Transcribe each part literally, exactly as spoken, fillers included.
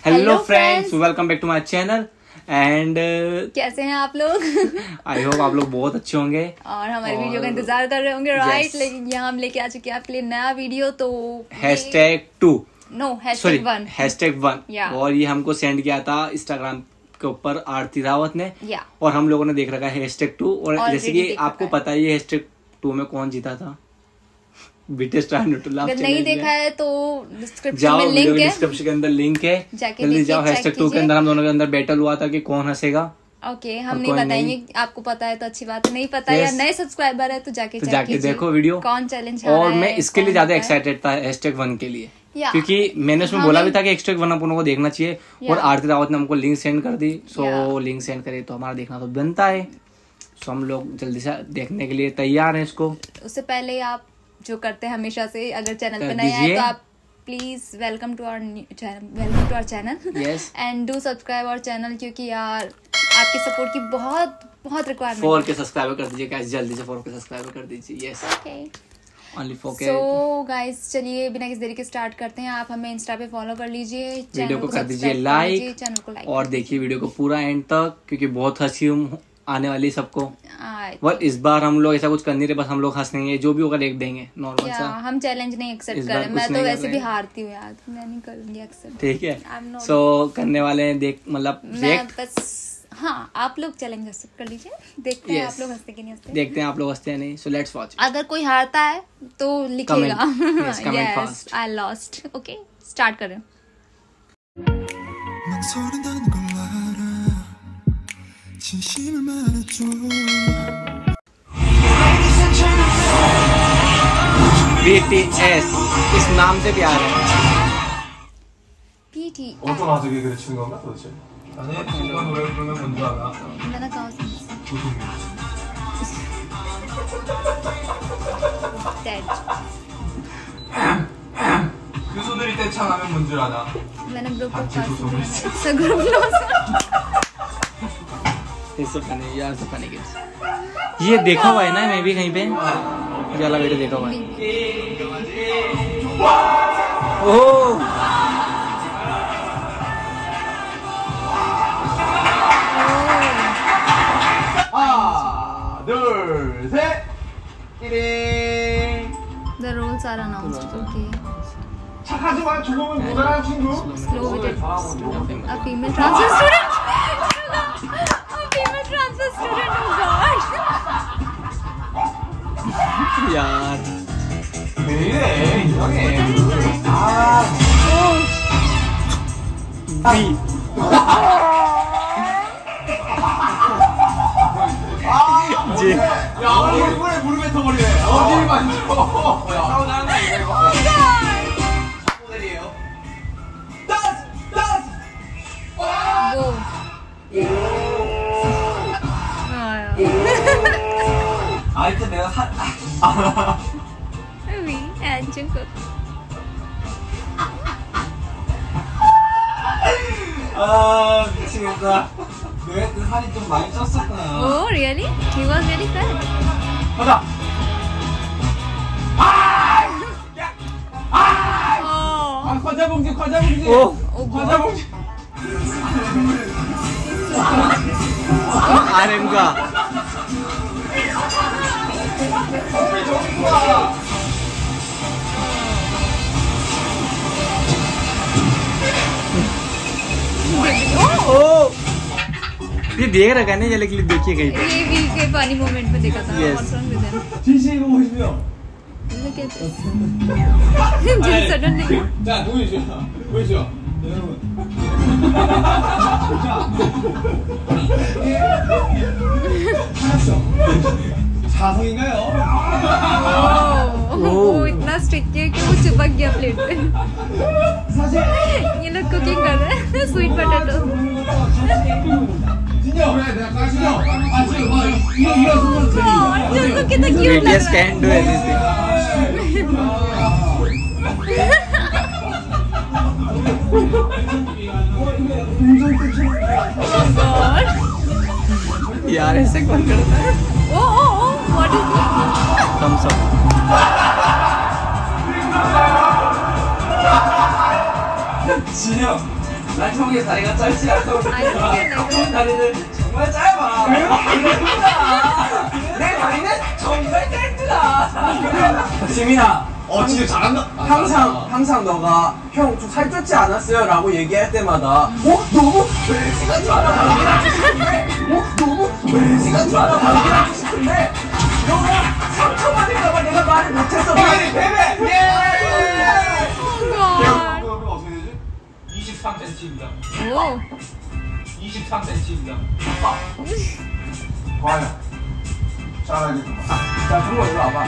Hello friends, welcome back to my channel and कैसे हैं आप लोग? आई होप आप लोग बहुत अच्छे होंगे और हमारी और... वीडियो का इंतजार कर रहे होंगे, राइट? लेकिन यहाँ हम लेके आ चुके हैं आपके लिए नया वीडियो। तो hashtag two no hashtag one hashtag one और ये हमको सेंड किया था इंस्टाग्राम के ऊपर आरती रावत ने yeah. और हम लोगों ने देख रखा है हैशटैग टू। और जैसे कि आपको पता ही है हैशटैग टू में कौन जीता था, अगर नहीं देखा है तो डिस्क्रिप्शन में लिंक है, डिस्क्रिप्शन के अंदर लिंक है, जल्दी जाओ। हैशटैग टू के अंदर हम दोनों के अंदर बैटल हुआ था कि कौन हंसेगा। ओके okay, हम नहीं बताएंगे, आपको पता है तो अच्छी बात है, नहीं पता yes. या नए सब्सक्राइबर है तो जाके तो जाके देखो वीडियो कौन चैलेंज। और मैं इसके लिए ज्यादा एक्साइटेड था हैशटैग वन के लिए, क्योंकि मैंने उसमें बोला भी था कि हैशटैग वन अपन को देखना चाहिए और आरती रावत ने हमको लिंक सेंड कर दी। सो लिंक सेंड करे तो हमारा देखना तो बनता है। सो हम लोग जल्दी से देखने के लिए तैयार हैं इसको। उससे पहले आप जो करते हैं हमेशा से, अगर चैनल पे नए आए तो आप please welcome to our channel, welcome to our channel and do subscribe our channel, क्योंकि यार आपके सपोर्ट की बहुत बहुत रिक्वायरमेंट। फोर के सब्सक्राइबर कर दीजिए गाइस, जल्दी से फोर के सब्सक्राइबर कर दीजिए। यस ओके ओनली फोर के। सो गाइस चलिए बिना किसी देरी के स्टार्ट करते हैं। आप हमें इंस्टा पे फॉलो कर लीजिए, वीडियो को कर दीजिए लाइक, चैनल को लाइक और देखिए वीडियो को पूरा एंड तक, क्योंकि बहुत हंसी आने वाली सबको। और इस बार हम लोग ऐसा कुछ कर नहीं रहे, बस हम लोग हंसेंगे, जो भी होगा देख देंगे नॉर्मल सा। हम चैलेंज नहीं एक्सेप्ट कर रहे, मैं तो वैसे भी हारती हूँ यार, मैं नहीं करूंगी एक्सेप्ट। ठीक है, सो करने वाले हैं देख मतलब बस। हाँ आप लोग चैलेंज एक्सेप्ट कर लीजिए, देखते हैं आप लोग हंसते कि नहीं हंसते, देखते हैं आप लोग हंसते हैं नहीं। So let's watch. अगर कोई हारता है तो लिखिएगा yes I lost. Okay start करें। बीटीएस इस नाम से प्यार है। बीटीएस 어떤 아직이 그래 치는 건가 도대체? 아니 누가 노래 부르면 뭔지 알아? मैंने कहा 교수들이 떼창하면 뭔 줄 아나? मैंने ग्रुप को 같이 조성을 했어. सा ग्रुप इससे फनी यार, से फनी किड्स। ये देखा हुआ है ना मैं भी कहीं पे, ये वाला वीडियो देखा हुआ है। ओह 하나 둘 셋 띠링. The rules are announced. Okay. 착하지만 조금은 모자란 친구. Slow with it. A female transfer student. A female transfer student. Oh God. यार 왜 이래 이상해. 아. बी जी 야 얼굴에 물을 뱉어버리네. 어딜 만져. 야 싸우자는 거 이거. 모델이에요. 다스 다스. Go. 아 일단 내가 사. We and Jungkook. 아 미치겠다. 내 살이 좀 많이 쪘었구나. Oh really? He was very fat. 가자. 아! 야! 아! Oh. 아 과자 봉지 과자 봉지. 오. 과자 봉지. 아름가 ओ ये देख रखा है ना, ये क्लिप देखिए कहीं पे, ये वीक के फनी मोमेंट में देखा था। Yes. What's wrong with them? 진실 이거 보시면. Look at this. Just suddenly. 자 보이시죠? 보이시죠? 여러분. 자. 하나죠. 사성인가요? ओह वो इतना स्ट्रिक्ट है कि वो चिपक गया प्लेट पे। 사실 ये लोग कुकिंग कर रहे हैं स्वीट पोटैटो। 진짜 그래 내가 까시죠. 아 지금 뭐 이거 이거 हाँ जो कितना क्यूट लग बीटीएस रहा है। Can do anything. यार ऐसे कौन करता है? Oh oh oh what is this? Thumbs up. 진영 난 형의 다리가 짧지 않고 형 다리는 정말 짧아. 내 다리는 정말 짧다. 지민아, 어 진짜 잘한다. 항상 항상 너가 형 좀 살쪘지 않았어요? 라고 얘기할 때마다 어? 너무 벨시간 줄 알아 방귀나고 싶은데 어? 너무 벨시간 줄 알아 방귀나고 싶은데 너가 상처받을까봐 내가 말을 못했어. 베베 베베 예! 그러면 어떻게 되지? 이십삼 센티미터입니다. 오. 이십삼 센티미터입니다. 과연 잘하겠구만. 자 종모 일로 와봐.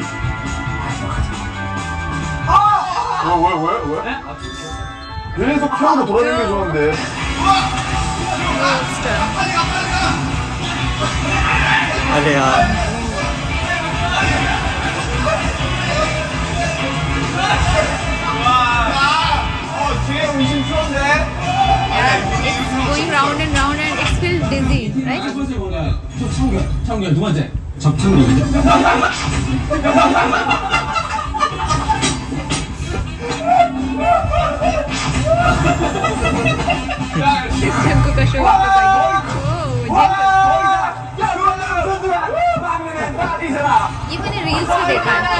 왜 왜 왜 왜? 계속 피하고 돌아다니는 게 좋은데. अरे यार 어 뒤에 의심스러운데? Yeah, it's going round and round and it feels dizzy, right? 첫 번째 뭐냐? 청결 청결 두 번째 접착력. इस जंकू का शो ये मैंने रील्स में देखा है।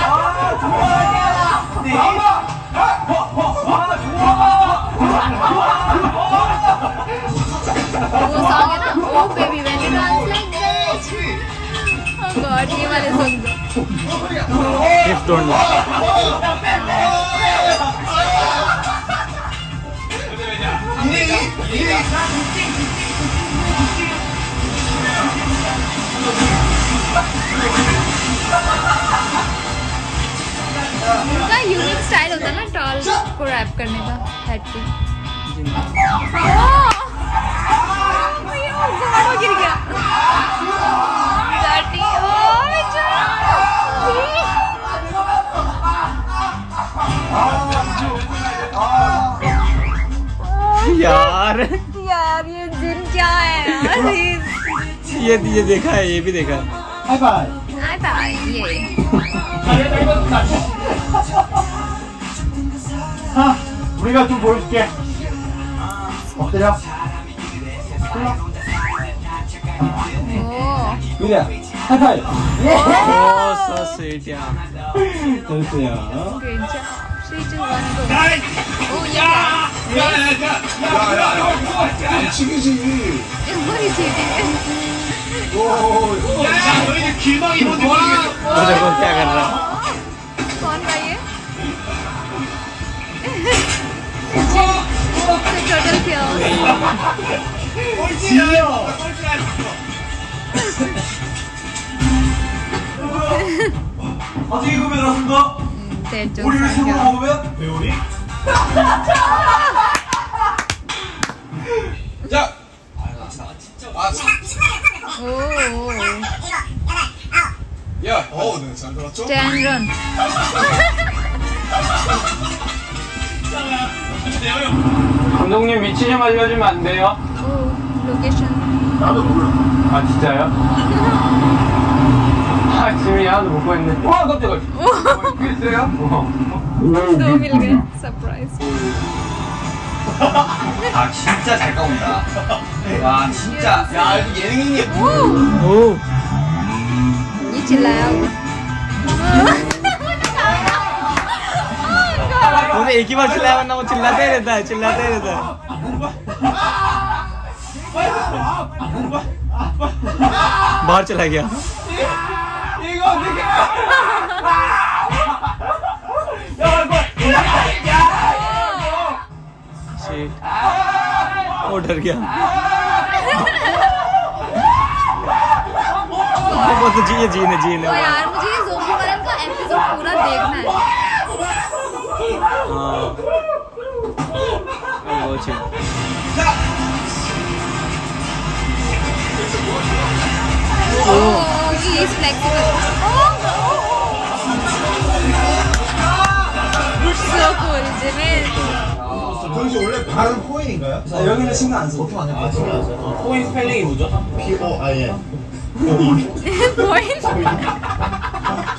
वो सॉन्ग है ना, oh baby when you dance like that. Oh god, ये वाले सॉन्ग If don't know. उनका यूनिक स्टाइल होता है ना टॉल को रैप करने का हेड पे। ओह गिर गया। डर्टी यार यार ये जिन क्या है यार। ये ये देखा है, ये भी देखा है। हाई फाई हाई फाई ये 아, 우리가 좀 보여줄게. 엎드려. ओ 유리야 하이 파이. Oh, so sweet, yeah. 됐어요. Great job. Three two one go. ओ ये क्या? 야야야. 치기지. 뭐지 지금? 오. 야, 너희들 길막이 뭔지 모르겠어. वो देखो क्या कर रहा है। कौन था ये? Total chaos। 꼴찌야. 어떻게 구별하신다? Dead joke 우리를 세고 먹으면 배우니? 자. 아, ओ 야, 어, 내가 잘 들었죠? Stand run. 감독님 위치 좀 알려주면 안 돼요? Oh location. 나도 몰라. 아 진짜요? 아 지민이 하나도 못 구했네. 와 깜짝아. 그게 있어요? दो मिल गए सरप्राइज। 아 진짜 잘 까온다. 와 진짜. 야, 이거 예능이니? ओ ये चिल्लाया हुआ। तूने एक ही बार चिल्लाया, वरना वो चिल्लाते ही रहता है, चिल्लाते ही रहता है। बाहर चला गया। 이거 어떻게? Shit. वो डर गया। वो तो जी जीने जीने। ओ यार मुझे ये ज़ोंबी वाला का एपिसोड पूरा देखना है। हाँ। वो अच्छी। Oh, he is flexible. So cool, Jimin. 정씨 원래 발음 호인인가요? 자 여기는 신경 안 써. 보통 안 해요. 아, 신경 안 써요. 코인 스펠링이 뭐죠? P O I N. Point.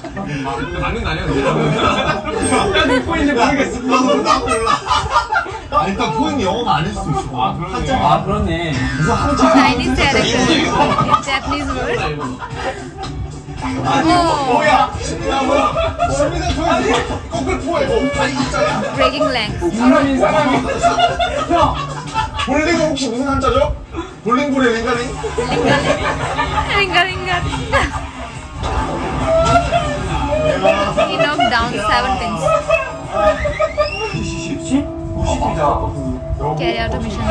맞는 거 아니야? 나는 포인지 모르겠어. 나도 나도 몰라. 아, 일단 포인이 영어가 아닐 수도 있어. 아, 한자. 아, 그렇네. 무슨 한자? Chinese character. Japanese word. 뭐야? 야, 뭐야? 수빈아, 저기 거꾸로 포해. 뭐, 아니, 진짜야. Breaking legs. 사람이 사람이. 형. 볼링은 혹시 무슨 한자죠? 볼링볼의 링가링? Ringa ringa. He knocked down seven pins. Carry out a mission.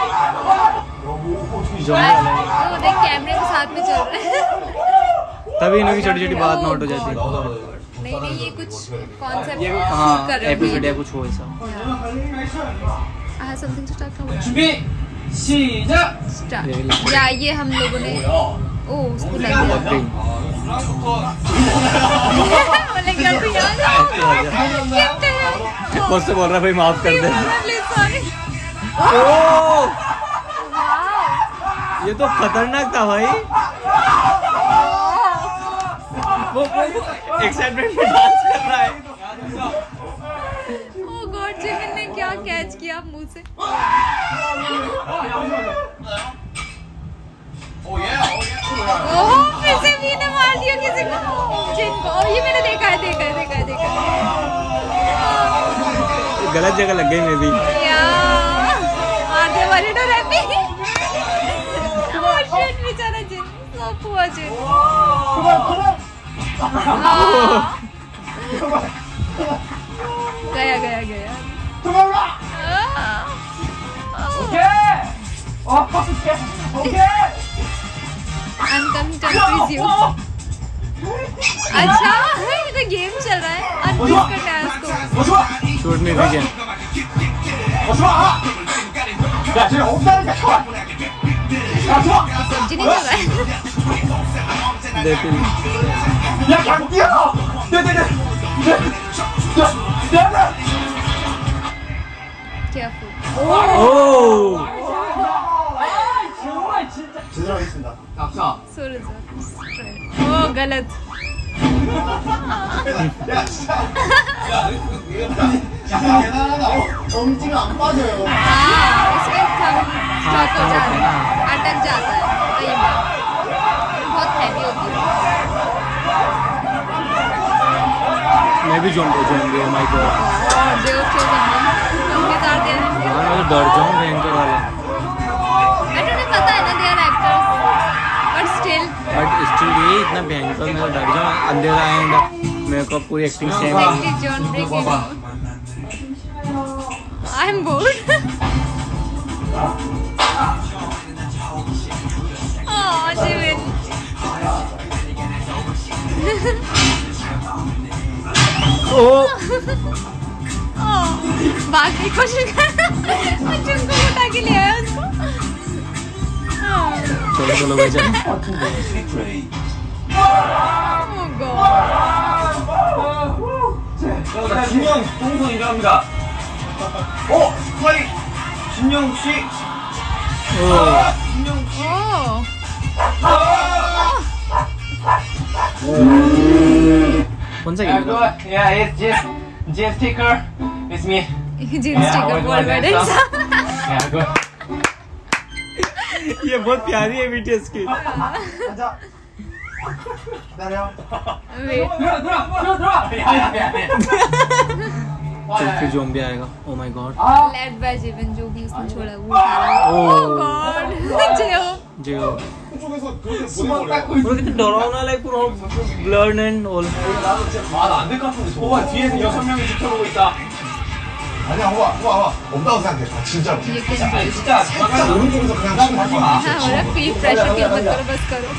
तो देख कैमरे के साथ में चल रहे हैं। तभी इनकी छोटी छोटी बात नोट हो जाती है। नहीं नहीं ये कुछ कॉन्सेप्ट हाँ कर रहे एपिसोड या कुछ हो ऐसा। I have something to talk about. 준비 시작. Start. या ये हम लोगों ने ओ उसको लग गया। बोले क्या तू यार? मुझसे बोल रहा भाई माफ कर दे। ये तो खतरनाक था भाई। वो एक्साइटमेंट में डांस कर रहा है। ओह गॉड जिमिन ने क्या कैच किया मुंह से। ओह फिर से भी ने मार दिया किसी को। जिनको ये मैंने देखा है देखा है देखा है देखा है। गलत जगह लग गई मैं भी। यार आधे वाले डर है भी। ओह शिट बेचारा जिन सब हुआ जिन। गया गया गया। 오케이. 오케이. 오케이. I'm coming to freeze you. अच्छा ये तो गेम चल रहा है अनफ्रीज करना है उसको। शूट में भी गेम। 야, 쟤 없다니까. 야, 좋아. सब्जी नहीं चल रहा है। देखिए। 야, 야, 뛰어. 네, 네, 네. 야, 야, 야. Careful. ओह। 정말 진짜. 제대로 하겠습니다. 낙사. Sorry sir. ओह गलत। 야, 진짜. 야, 대단하다. 엄지가 안 빠져요. हाँ इसमें थंब स्टॉप हो जाता है अटक जाता है कई बार बहुत हैवी होती है। मैं भी zombie zombie oh my god. और जो चोज हम के साथ दे रहे हैं। हाँ मैं तो डर जाऊँ भयंकर वाला। बट उन्हें पता है ना they are actors but still but still ये इतना भयंकर मैं तो डर जाऊँ अंधेरा एंड मेरे को पूरी एक्टिंग सेम है। John breaking I am bored. Oh Jimin oh भागने की कोशिश कर जिनको उठा के ले आया उसको। चलो चलो भाई चलो। ओह गॉड। 자, 진영 동선 인정합니다. 어, 스파이 진영 씨. ओह 진영 कौन सा Yeah, गेम good. था? Yeah, it's just just sticker. It's me. Jin sticker ball balance. Yeah, good. ये बहुत प्यारी है बीटीएस की। 가자. 기다려. वेट 들어, 들어, 들어, 들어. 야, 야, 야, 야. चल फिर जॉम्बी आएगा। Oh my god. Led by Jimin जो भी उसने छोड़ा वो उठा रहा है। ओह गॉड जियो जियो। 그쪽에서 그렇게 수박 보내버려. 닦고 있어. वो कितने डरावना लाइक पूरा ब्लड एंड ऑल। 나도 진짜 말안될 것 같은데. 저거 봐, 뒤에서 여섯 명이 지켜보고 있다. 아니야, 와, 와, 와. 없다고 생각해. 아, 진짜로. ये कैन 아, ब्रेक। 진짜. 진짜 오른쪽에서 그냥 딱 밟아. हाँ हो रहा है फील प्रेशर फील मत करो बस करो।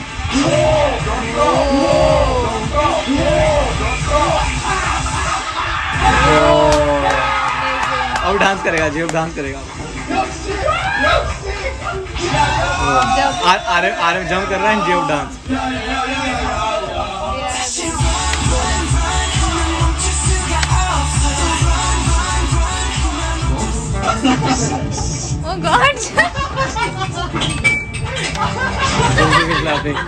अब डांस करेगा जी अब डांस करेगा। जब आर आर आर जंप कर रहा है जी अब डांस। ओह गॉड। जल्दी के खिलाफ है।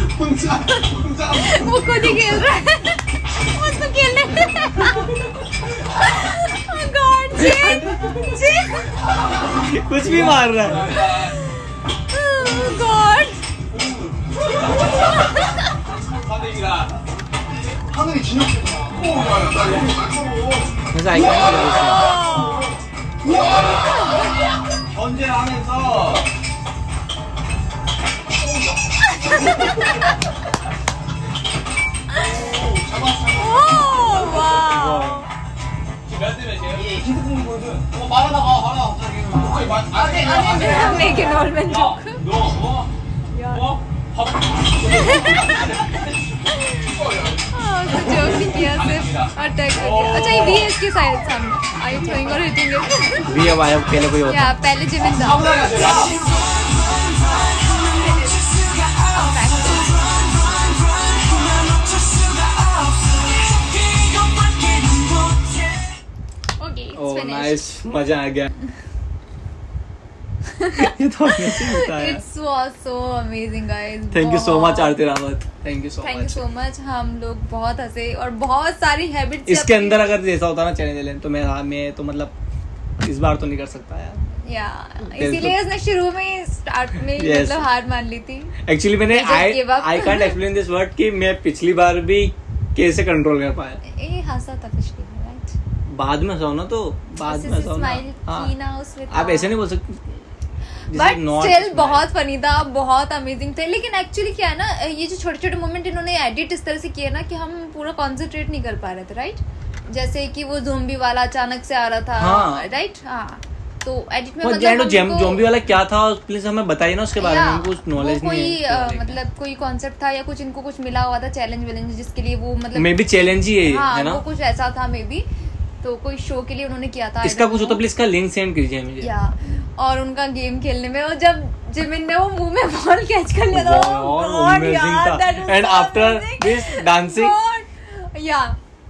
वो खुद ही खेल रहा है, उसको खेलने दे। Oh God, जिन, जिन। कुछ भी मार रहा है। Oh God। 하늘이 진흙이구나. 오, 야, 야, 나 너무 날 그래서 아이콘 견제하면서 Oh wow. 몇 대면 제일 힌트풍이거든. 어 말하다가 말하다 갑자기 목소리 말 아니 아니 Make an Norman joke. 너 어? 어? 밥 हाँ, तो जोक नहीं किया सिर्फ अटैक कर दिया। अच्छा ये वी एस के साइड सामने आई थ्रोइंग और हिटिंग इट। भी अब आया पहले कोई होता या पहले जिमिन था। ओके ओह नाइस, मजा आ गया। ये तो अमेजिंग होता है। It's was so amazing guys. Thank you so much Aarti Rawat, thank you so thank you much. So much. हम लोग बहुत हंसे और बहुत सारी हैबिट्स इसके अंदर अगर जैसा होता ना चैलेंज तो मैं मैं तो मतलब इस बार तो नहीं कर सकता यार। या इसीलिए उसने शुरू में स्टार्ट में Yes. मतलब हार मान ली थी। एक्चुअली मैंने I just I gave up. I can't explain this word कि मैं पिछली बार भी कैसे कंट्रोल कर पाया। ए हंसा था पिछली बार राइट। बाद में हंसाओ ना तो बाद में हंसाओ ना। स्माइल हाँ। की ना उसमें आप ऐसे नहीं बोल सकते। बट स्टिल बहुत फनी था, बहुत अमेजिंग थे। लेकिन एक्चुअली क्या है ना, ये जो छोटे छोटे मोमेंट इन्होंने एडिट इस तरह से किए ना कि हम पूरा कॉन्सेंट्रेट नहीं कर पा रहे थे राइट। जैसे कि वो ज़ोंबी वाला अचानक से आ रहा था हाँ। राइट। हाँ तो एडिट में वो मतलब जेम ज़ोंबी वाला क्या था प्लीज हमें बताइए ना उसके बारे में, या, कुछ नॉलेज कोई नहीं अ, है। मतलब कोई कॉन्सेप्ट था या कुछ इनको कुछ मिला हुआ था चैलेंज वैलेंज जिसके लिए वो मतलब मे बी चैलेंज ही है ये, हाँ है ना। वो कुछ ऐसा था मे बी, तो कोई शो के लिए उन्होंने किया था। इसका कुछ हो तो प्लीज इसका लिंक सेंड कीजिए मुझे। या और उनका गेम खेलने में वो जब जिमिन ने वो मुंह में बॉल कैच कर लिया था और अमेजिंग था। एंड आफ्टर दिस डांसिंग या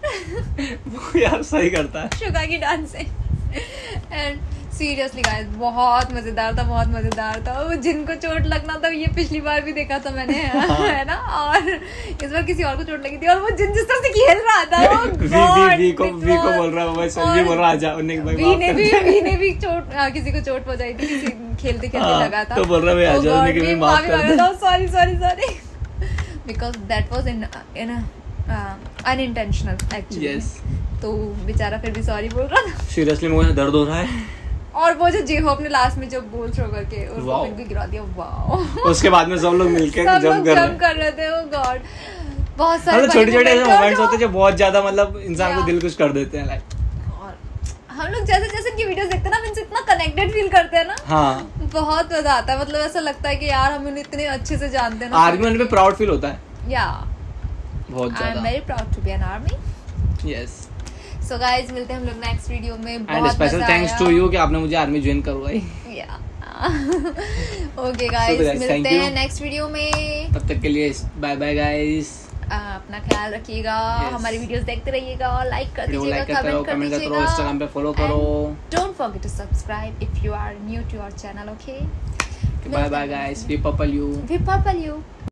यार सही करता है शुगा की डांसिंग। एंड सीरियसली गाइस बहुत मजेदार था, बहुत मजेदार था। वो जिनको चोट लगना था ये पिछली बार भी देखा था मैंने है ना, और इस बार किसी और को चोट लगी थी और वो जिन जिस तरह से खेल रहा था वो वी वी वी को वी को बोल रहा है भाई संजय बोल रहा आजा उन्हें भाई वी ने भी वी ने भी चोट आ, किसी को चोट पहुंचाई थी, किसी खेलते खेलते लगा था तो बोल रहा है आजा उन्हें भी माफ कर दो। Sorry sorry sorry because that was in in unintentional actually. तो बेचारा फिर भी सॉरी बोल रहा था। सीरियसली मुझे दर्द हो रहा है। और वो जो जे होप ने लास्ट में जब बोल थ्रो करके और वो इनको गिरा दिया, वाओ। उसके बाद में सब लोग मिलके सब जंप लोग कर जंप कर रहे थे। ओ गॉड बहुत सारे छोटे छोटे ऐसे मोमेंट्स होते हैं जो बहुत ज्यादा मतलब इंसान को दिल खुश कर देते हैं। लाइक हम लोग जैसे जैसे इनकी वीडियोस देखते हैं ना इनसे इतना कनेक्टेड फील करते हैं ना। हाँ बहुत मजा आता है। मतलब ऐसा लगता है कि यार हम इन्हें इतने अच्छे से जानते हैं ना। आर्मी में प्राउड फील होता है या बहुत ज्यादा। I am very proud to be an army. Yes so guys मिलते हैं हम लोग नेक्स्ट वीडियो में। एंड बहुत स्पेशल थैंक्स टू यू कि आपने मुझे आर्मी ज्वाइन करवाई। या ओके गाइस मिलते हैं नेक्स्ट वीडियो में। तब तक के लिए बाय बाय गाइस। अपना ख्याल रखिएगा। yes. हमारी वीडियोस देखते रहिएगा और लाइक कर दीजिएगा, like कमेंट कर दीजिएगा, इंस्टाग्राम पे फॉलो करो। Don't forget to subscribe if you are new to our channel. Okay bye bye guys, we purple you we purple you.